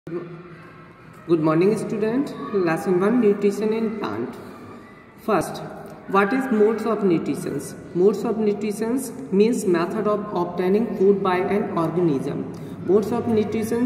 Good morning student. Lesson 1 Nutrition in Plant. First, what is modes of nutrition? Modes of nutrition means method of obtaining food by an organism. Modes of nutrition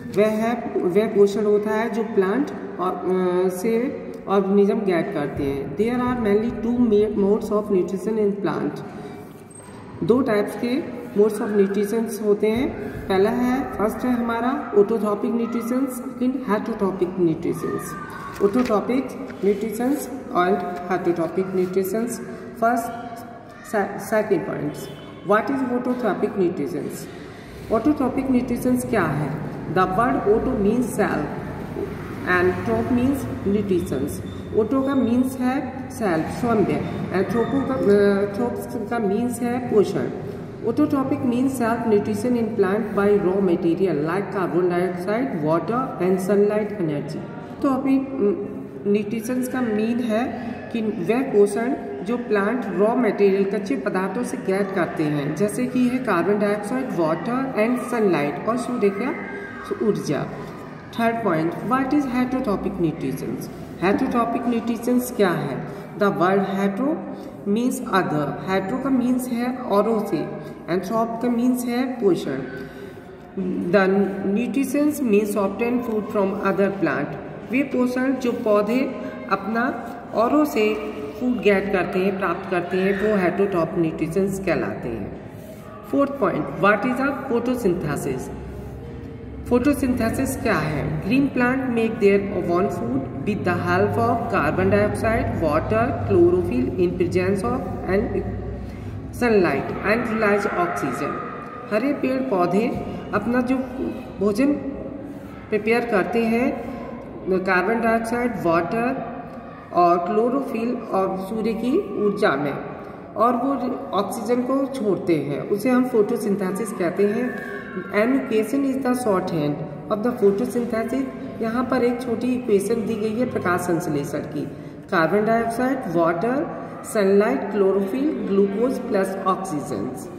वह पोषण होता है जो plant से organism gate करते हैं. There are mainly two modes of nutrition in plant. दो types के मोड्स ऑफ न्यूट्रिशंस होते हैं. पहला है फर्स्ट है हमारा autotrophic nutritions, second heterotrophic nutritions. Autotrophic nutritions and heterotrophic nutritions. First second points, what is autotrophic nutritions? Autotrophic nutritions क्या है? The word auto means self and trop means nutritions. Auto का means है self, सौंदर्य, and tropes का means है पोषण. Autotrophic means self nutrition in plant by raw material like carbon dioxide, water and sunlight energy. तो अभी nutrition का mean है कि वह पोषण जो प्लांट रॉ मटेरियल कच्चे पदार्थों से गेट करते हैं, जैसे कि है carbon dioxide, water and sunlight और सूर्य का ऊर्जा. Third point, what is heterotrophic nutrition? Heterotrophic nutrition क्या है? The word hetero means other. Hetero का मीन्स है औरों से, एंड ट्रॉप का मीन्स है पोषण. The nutritions means obtain food from other plant. वे पोषण जो पौधे अपना औरों से फूड गेट करते हैं, प्राप्त करते हैं, वो हेटरोट्रॉपिक न्यूट्रिशंस कहलाते हैं. Fourth point, what is a photosynthesis? Photosynthesis क्या है? Green plant make their own food with the help of carbon dioxide, water, chlorophyll in presence of and sunlight and release oxygen. हरे पेड़ पौधे अपना जो भोजन प्रिपेयर करते हैं कार्बन डाइऑक्साइड, वाटर और क्लोरोफिल और सूर्य की ऊर्जा में, और वो ऑक्सीजन को छोड़ते हैं, उसे हम फोटोसिंथेसिस कहते हैं. Equation is the short hand of the photosynthesis. यहाँ पर एक छोटी इक्वेशन दी गई है प्रकाश संश्लेषण की. Carbon dioxide, water, sunlight, chlorophyll, glucose plus oxygen.